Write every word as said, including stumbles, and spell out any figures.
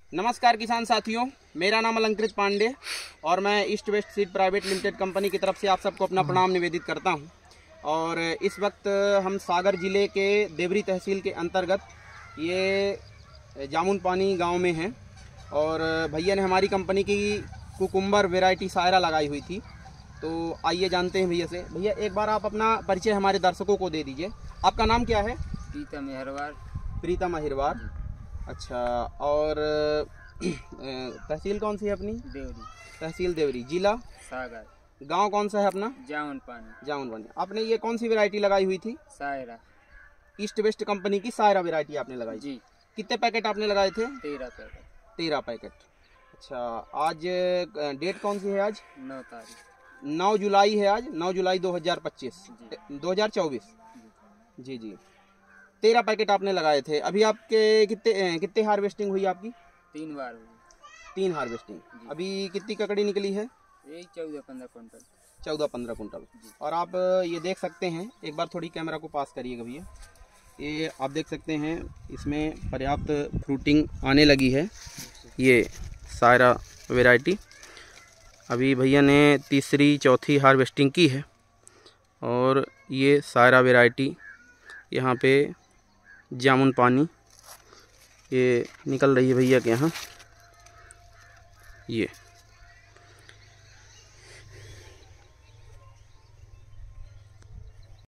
नमस्कार किसान साथियों, मेरा नाम अलंकृत पांडे और मैं east west seed private limited company की तरफ से आप सबको अपना प्रणाम निवेदित करता हूं। और इस वक्त हम सागर ज़िले के देवरी तहसील के अंतर्गत ये जामुन पानी गांव में हैं और भैया ने हमारी कंपनी की कुकुम्बर वैरायटी सायरा लगाई हुई थी। तो आइए जानते हैं भैया से। भैया एक बार आप अपना परिचय हमारे दर्शकों को दे दीजिए। आपका नाम क्या है? प्रीतम अहिरवार। प्रीतम अहिरवार, अच्छा। और तहसील कौन सी है अपनी? देवरी। तहसील देवरी, जिला सागर। गांव कौन सा है अपना? जामुन पानी। जामुन पानी। आपने ये कौन सी वैरायटी लगाई हुई थी? सायरा। ईस्ट वेस्ट कंपनी की सायरा वैरायटी आपने लगाई जी। कितने पैकेट आपने लगाए थे? तेरह पैकेट। तेरह पैकेट, अच्छा। आज डेट कौन सी है? आज नौ तारीख नौ जुलाई है। आज नौ जुलाई दो हजार पच्चीस दो हजार चौबीस। जी जी, तेरह पैकेट आपने लगाए थे। अभी आपके कितने कितने हार्वेस्टिंग हुई आपकी? तीन बार हुई। तीन हार्वेस्टिंग। अभी कितनी ककड़ी निकली है? यही चौदह पंद्रह कुंटल। चौदह पंद्रह कुंटल। और आप ये देख सकते हैं, एक बार थोड़ी कैमरा को पास करिएगा भैया। ये आप देख सकते हैं इसमें पर्याप्त फ्रूटिंग आने लगी है। ये सायरा वैरायटी अभी भैया ने तीसरी चौथी हार्वेस्टिंग की है और ये सायरा वैरायटी यहाँ पे जामुन पानी ये निकल रही है भैया के यहाँ। ये